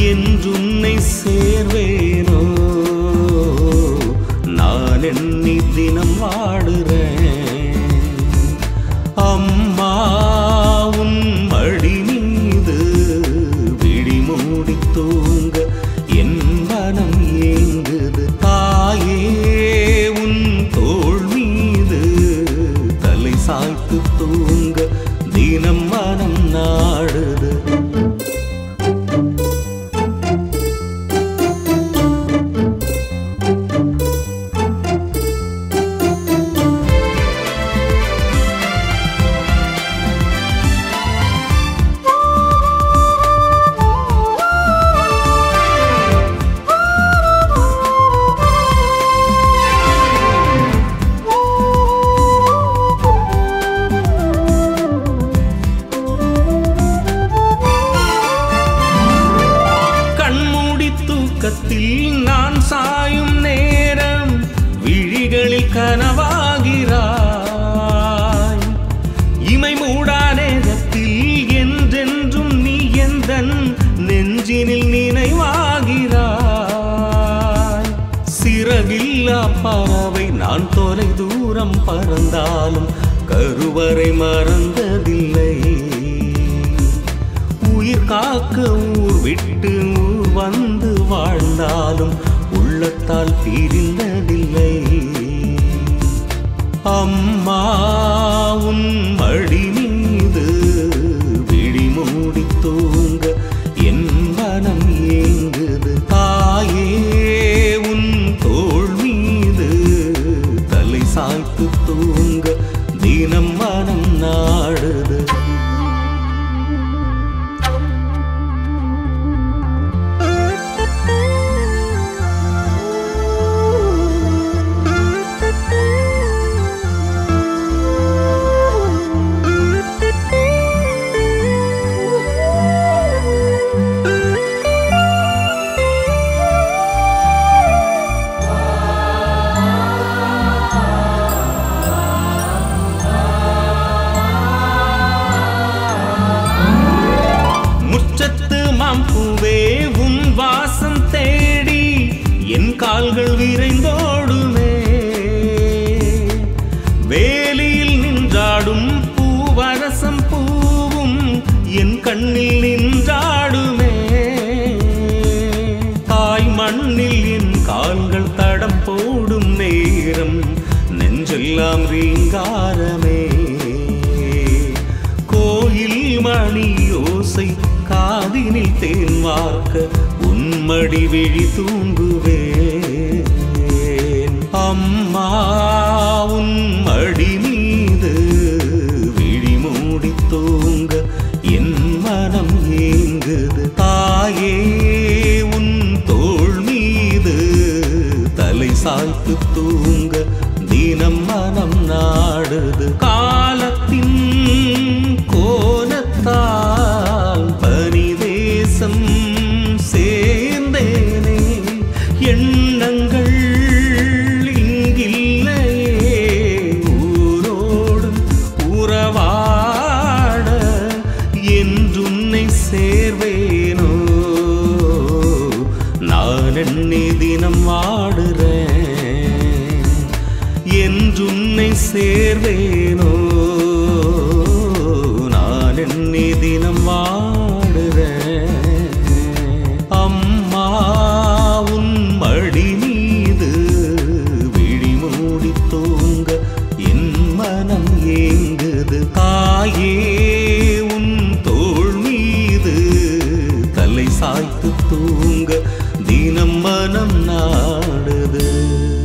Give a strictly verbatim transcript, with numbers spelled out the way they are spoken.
என்றுன்னை சேர்வேனோ நான் எண்ணி தினம் வாடுறேன். அம்மா உன் மடி மீது விழி மூடி தூங்க என் மனம் ஏங்குது. தாயே உன் தோள் மீது தலை சாய்த்து தூங்க தினம் மனம் நாடுது. நான் சாயும் நேரம் விழிகளில் கனவாகிறாய். இமை மூடா நேரத்தில் என்றென்றும் நீ எந்தன் நெஞ்சினில் நினைவாகிறாய். சிறகில்லா பறவை நான் தொலை தூரம் பறந்தாலும் கருவறை மறந்ததில்லை. உயிர் காக்க ஊர் விட்டு ஊர் வந்து வாழ்ந்தாலும் உள்ளத்தால் பிரிந்ததில்லை. அம்மா உன் மடி மீது விழி மூடி தூங்க என் மனம் ஏங்குது. தாயே உன் தோள் மீது தலை சாய்த்து தூங்க தினம் மனம் நாடுது. பூவே உன் வாசம் தேடி என் கால்கள் விரைந்தோடுமே. வேலியில் நின்றாடும் பூவரசம் பூவும் என் கண்ணில் நின்றாடுமே. தாய் மண்ணில் என் கால்கள் தடம் போடும் நேரம் நெஞ்செல்லாம் ரீங்காரமே. கோயில் மணி யோசை காதினில் தேன் வார்க்க உன்மடி விழி தூங்குவேன். அம்மா உன் மடி மீது விழி மூடி தூங்க என் மனம் ஏங்குது. தாயே உன் தோள் மீது தலை சாய்த்து தூங்க தினம் மனம் நாடுது. காலத்தின் கோலத்தால் பனிதேசம் சேர்ந்தேனே. எண்ணங்கள் இங்கில்லையே ஊரோடு உறவாட என்றுன்னை சேர்வேனோ நான் எண்ணி தினம் வாடுறேன். என்றுன்னை சேர்வேனோ நான் எண்ணி தினம் வாடுறேன். அம்மா உன் மடி மீது விழி மூடி தூங்க என் மனம் ஏங்குது. தாயே உன் தோள் மீது தலை சாய்த்து தூங்க தினம் மனம் நாடுது.